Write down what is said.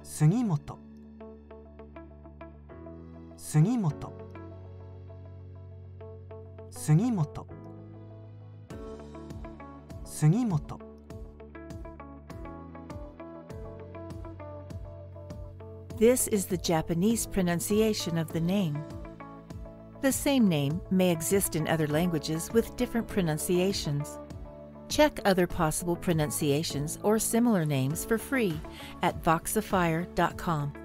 杉本、杉本、杉本、杉本。 This is the Japanese pronunciation of the name. The same name may exist in other languages with different pronunciations. Check other possible pronunciations or similar names for free at voxafire.com.